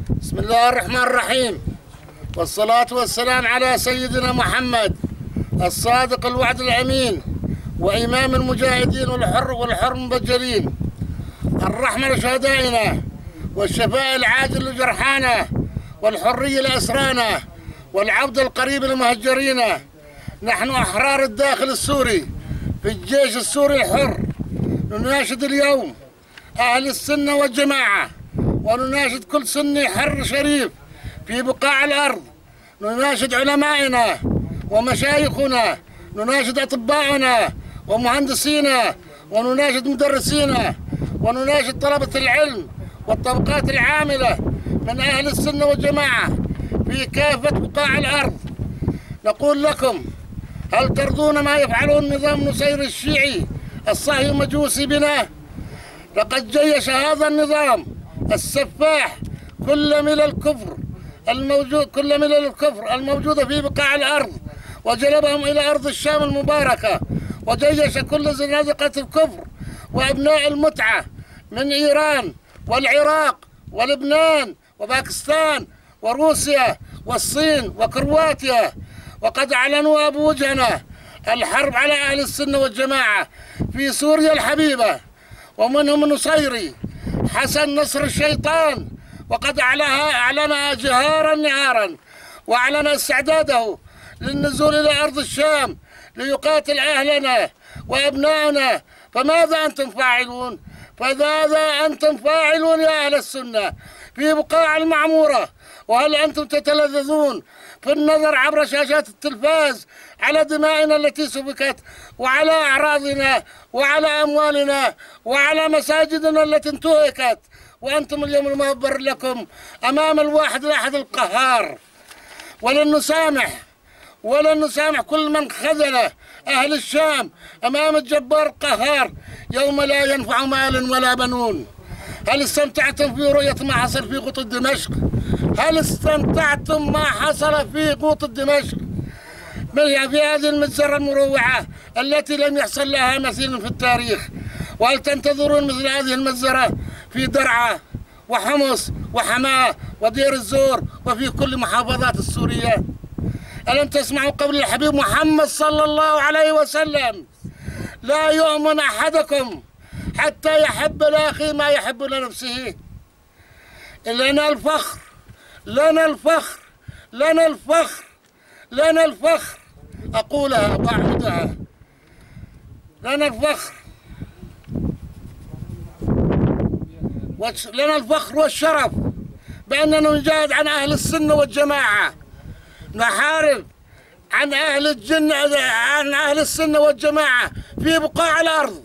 بسم الله الرحمن الرحيم، والصلاة والسلام على سيدنا محمد الصادق الوعد الأمين وإمام المجاهدين والحر المبجلين، الرحمة لشهدائنا والشفاء العاجل لجرحانا والحرية لأسرانا والعبد القريب لمهجرين. نحن أحرار الداخل السوري في الجيش السوري الحر، نناشد اليوم أهل السنة والجماعة، ونناشد كل سني حر شريف في بقاع الأرض، نناشد علمائنا ومشايخنا، نناشد أطبائنا ومهندسينا، ونناشد مدرسينا، ونناشد طلبة العلم والطبقات العاملة من أهل السنة والجماعة في كافة بقاع الأرض. نقول لكم: هل ترضون ما يفعله النظام نصير الشيعي الصهيوني المجوسي بنا؟ لقد جيش هذا النظام السفاح كل ملل الكفر الموجودة في بقاع الأرض، وجلبهم إلى أرض الشام المباركة، وجيش كل زنادقة الكفر وأبناء المتعة من إيران والعراق ولبنان وباكستان وروسيا والصين وكرواتيا، وقد أعلنوا أبوجنا الحرب على أهل السنة والجماعة في سوريا الحبيبة، ومنهم النصيري حسن نصر الشيطان، وقد أعلنها جهارا نهارا، وأعلن استعداده للنزول إلى أرض الشام ليقاتل أهلنا وأبنائنا. فماذا أنتم فاعلون؟ فماذا أنتم فاعلون يا أهل السنة في بقاع المعمورة؟ وهل أنتم تتلذذون في النظر عبر شاشات التلفاز على دمائنا التي سفكت، وعلى أعراضنا، وعلى أموالنا، وعلى مساجدنا التي انتهكت، وأنتم اليوم المهبر لكم أمام الواحد الأحد القهار؟ ولن نسامح كل من خذل أهل الشام أمام الجبار القهار يوم لا ينفع مال ولا بنون. هل استمتعتم في رؤية ما حصل في غوط دمشق؟ هل استمتعتم ما حصل في غوط دمشق في هذه المجزرة المروعة التي لم يحصل لها مثيل في التاريخ؟ وهل تنتظرون مثل هذه المجزرة في درعا وحمص وحماة ودير الزور وفي كل محافظات السورية؟ ألم تسمعوا قول الحبيب محمد صلى الله عليه وسلم: لا يؤمن أحدكم حتى يحب لأخيه ما يحب لنفسه. لنا الفخر، لنا الفخر، لنا الفخر، لنا الفخر، أقولها وأعودها: لنا الفخر، لنا الفخر والشرف بأننا نجاهد عن أهل السنة والجماعة، نحارب عن أهل السنة والجماعة في بقاع الأرض.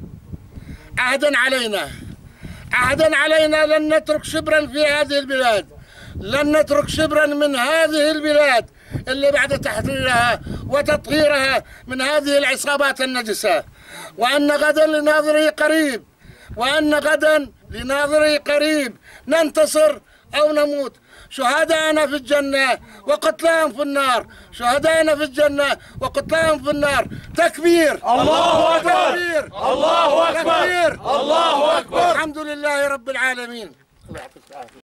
عهدا علينا لن نترك شبرا في هذه البلاد، لن نترك شبرا من هذه البلاد اللي بعد تحريرها وتطهيرها من هذه العصابات النجسة. وأن غدا لناظري قريب ننتصر أو نموت. شهداءنا في الجنة وقتلاهم في النار، شهداءنا في الجنة وقتلاهم في النار. تكبير! الله أكبر! تكبير! الله أكبر! تكبير! الله أكبر! الحمد لله رب العالمين.